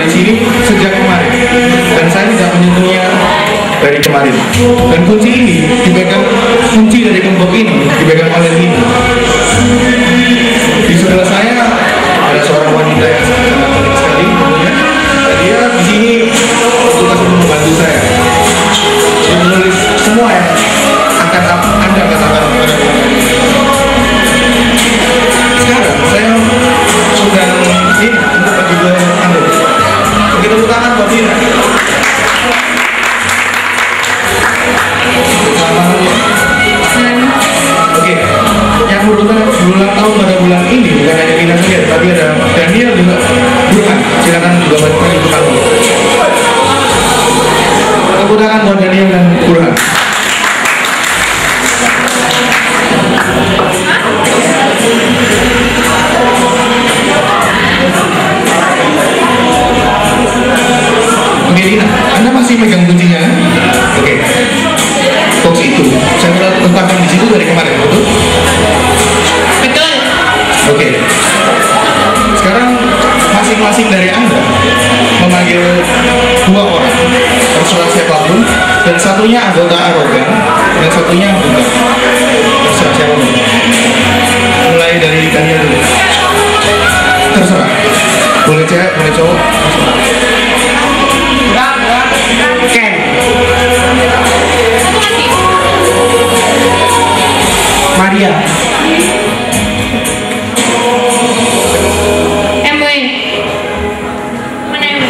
di sini sejak kemarin dan saya tidak menyentuhnya dari kemarin. Dan kunci ini dipegang, kunci dari gembok ini dipegang oleh Nina. Di sebelah saya ada seorang wanita yang sangat cantik sekali, tentunya. Dan dia di sini tugas untuk membantu saya. Dia menulis semua yang akan Anda katakan kepada saya. Sekarang saya sudah ini untuk bagi dua Anda. Kita tepuk tangan buat Nina. Oke, yang berulang tahun pada bulan ini bukan hanya Nina saja, tapi ada Daniel juga. Burhan, silakan juga bantu ibu kamu. Tepuk tangan buat Daniel dan Burhan. Oke Nina, Anda masih megang kuncinya? Oke. Box itu saya letakkan di situ dari kemarin, betul? Betul. Oke. Sekarang masing-masing dari Anda memanggil dua orang, terserah siapapun, dan satunya anggota arogan, dan satunya anggota terserah siapapun. Mulai dari Daniel dulu. Terserah. Boleh cewek, boleh cowok. Ken. Maria. MW. Mana MW?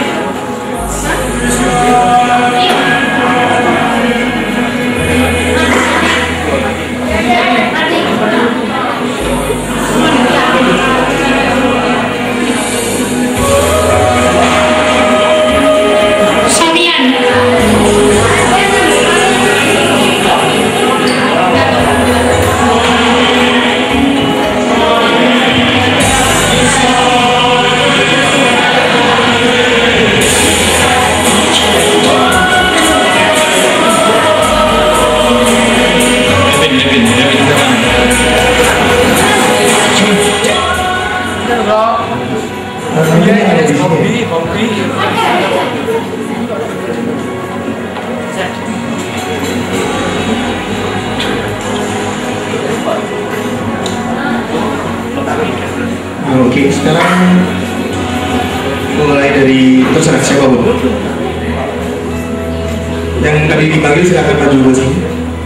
Oke, sekarang mulai dari terserah siapapun. Yang tadi dipanggil silakan maju ke sini.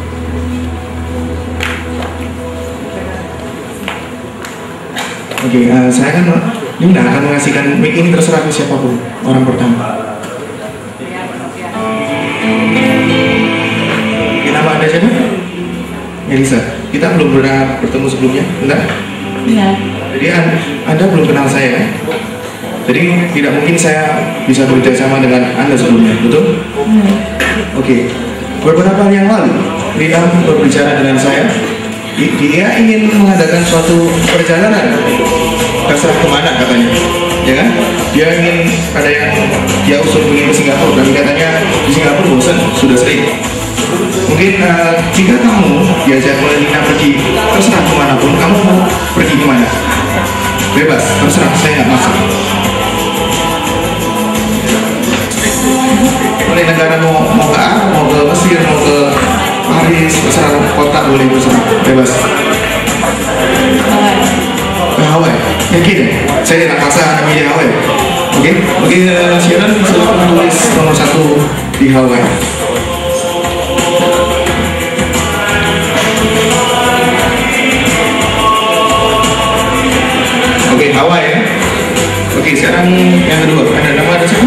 Oke, saya akan Nina akan mengasihkan mic ini terserah ke siapapun orang pertama. Oke, nama Anda siapa? Melisa. Kita belum pernah bertemu sebelumnya, benar? Iya. Jadi Anda belum kenal saya, kan? Jadi tidak mungkin saya bisa bekerja sama dengan Anda sebelumnya, betul? Oke. Beberapa hari yang lalu, Rita berbicara dengan saya. Dia ingin mengadakan suatu perjalanan, terserah kemana katanya, ya kan? Dia ingin ada yang dia usul pergi ke Singapura, tapi katanya di Singapura bosan, sudah sering. Mungkin jika kamu diajak oleh Nina pergi terserah kemanapun, kamu mau pergi kemana? Bebas, terserah, saya nggak maksa. Oleh negara mau ke Arab, mau ke Mesir, mau ke Paris, terserah, kota boleh, terserah, bebas. Ke Hawaii, yakin? Saya tidak maksa Anda milih Hawaii. Oke, Sharon silakan tulis nomor 1 di Hawaii. Oke, Hawaii ya. Oke, sekarang yang kedua, ada siapa?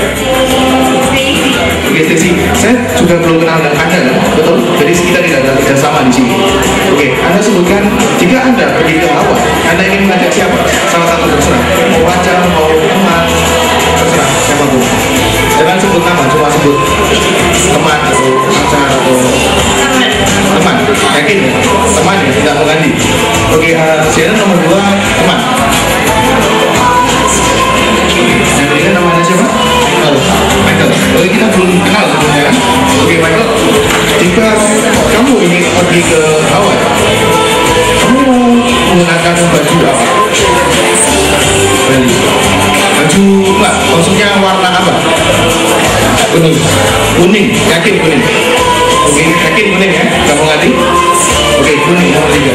Oke, Stacy, saya juga belum kenal dengan Anda, kan? Betul? Jadi kita tidak ada kerjasama di sini. Oke, Anda sebutkan jika Anda pergi ke Hawaii, Anda ingin mengajak siapa? Salah satu terserah. Mau pacar, mau teman, terserah siapapun. Jangan sebut nama, cuma sebut teman atau pacar atau teman. Yakin ya? Teman ya, tidak mengganti. Oke, Sharon nomor 2 teman. Yang ketiga namanya siapa? Michael. Oke, kita belum kenal sebelumnya kan? Oke, Michael, jika kamu ingin pergi ke Hawaii, kamu mau menggunakan baju apa? Baju enggak, maksudnya warna Kuning, yakin kuning. Oke, yakin kuning ya, kamu ngerti? Oke, kuning nomor 3.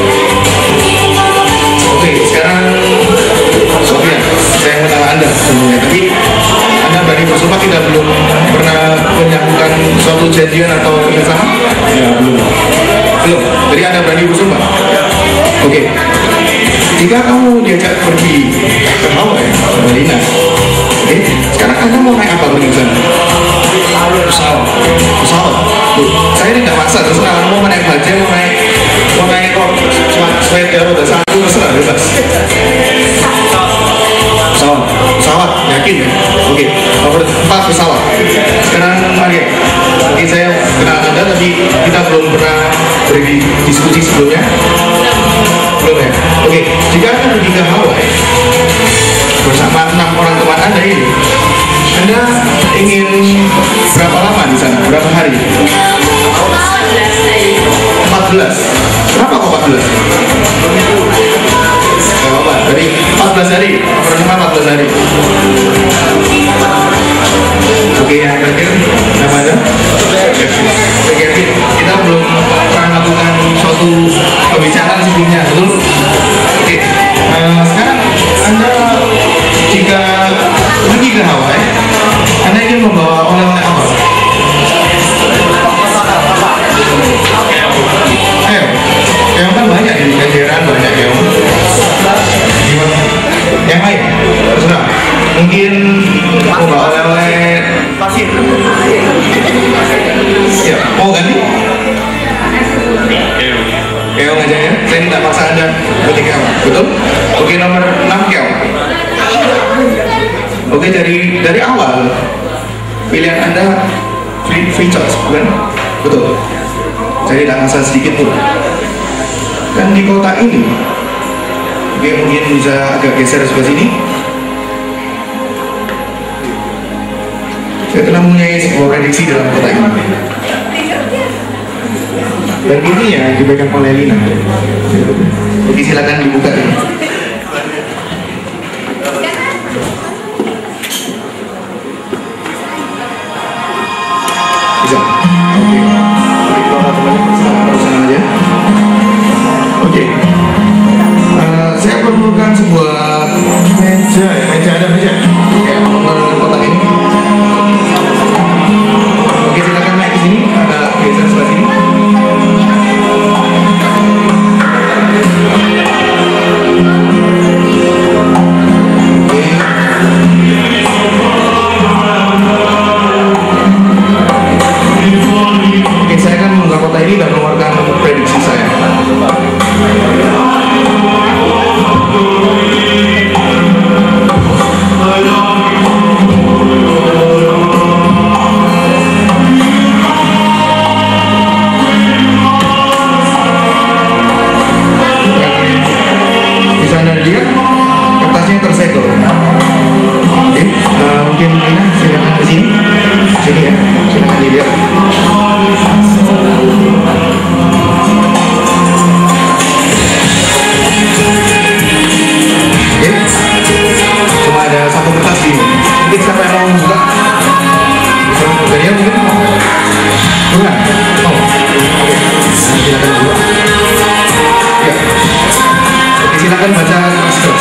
Oke, sekarang Sofian, saya mau tanya Anda sebenarnya, tapi Anda berani bersumpah kita belum pernah menyambungkan suatu janjian atau kerjasama? Ya, belum. Belum. Jadi Anda berani bersumpah? Oke. Jika kamu diajak pergi ke Hawaii, ke Dinas, oke, sekarang Anda mau naik apa pergi ke sana? Pesawat. Pesawat. Tuh, saya tidak maksa, terserah Anda mau naik baja, mau naik kok sepeda roda 1, terserah bebas. Pesawat. Pesawat, yakin ya? Oke. Nomor 4 pesawat. Sekarang Maria. Oke, saya kenal Anda tapi kita belum pernah berdiskusi sebelumnya. Belum ya? Oke, jika Anda pergi ke Hawaii bersama 6 orang teman Anda ini, Anda ingin berapa lama di sana? Berapa hari? 14. Kenapa kok 14? Gak apa-apa, dari 14 hari, bersama 14 hari. Oke, yang terakhir, nama Anda? Oke, kita belum pernah melakukan suatu pembicaraan sebelumnya, betul? Oke, sekarang Anda jika pergi ke Hawaii, Anda ingin membawa oleh-oleh apa? Keong kan banyak di jajaran, banyak keong. Yang lain, terserah. Mungkin membawa oleh-oleh pasir. Ya, mau ganti? Keong aja ya. Saya tidak paksa Anda beli keong, betul? Oke, nomor 6 keong. Oke, dari awal pilihan Anda free choice, bukan? Betul. Saya tidak maksa sedikit pun. Dan di kota ini, oke, mungkin bisa agak geser sebelah sini. Saya telah mempunyai sebuah prediksi dalam kota ini. Dan ini ya dipegang oleh Lina. Oke, silakan dibuka ini. Bisa. Oke. Saya perlukan sebuah meja. Ada meja. Kayak kotak ini. Oke, silakan naik ke sini. Ada geser sebelah sini. Oke, saya akan membuka kota ini dan mengeluarkan prediksi saya. Bisa Anda lihat kertasnya tersegel. Oke, mungkin Lina silakan ke sini. Sini ya, silakan dilihat. Oke, cuma ada satu kertas ini. Mungkin siapa yang mau buka? Daniel mungkin? Bukan? Oh, oke. Silakan buka. Ya. Oke, silakan baca keras-keras.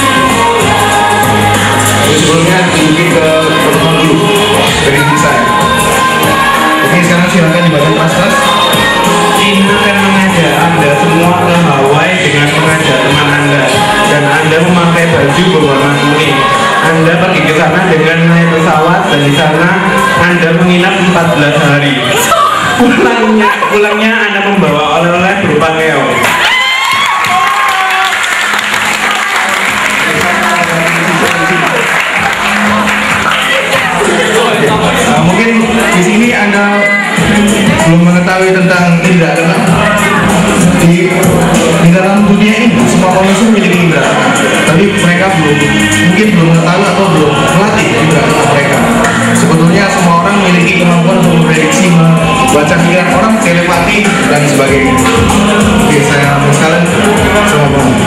Sebelumnya tunjukin ke teman dulu prediksi saya. Oke, sekarang silakan dibaca keras-keras. Ina akan mengajak Anda semua ke Hawaii dengan mengajak teman Anda, dan Anda memakai baju berwarna kuning. Anda pergi ke sana dengan naik pesawat, dan di sana Anda menginap 14 hari. Pulangnya Anda membawa oleh-oleh berupa keong. Mungkin di sini Anda belum mengetahui tentang indera keenam. Di dalam dunia ini semua manusia memiliki indera, tapi mereka mungkin belum mengetahui atau belum melatih indera keenam mereka. Sebetulnya semua orang memiliki kemampuan untuk memprediksi, membaca pikiran orang, telepati dan sebagainya. Oke, saya sekalian sama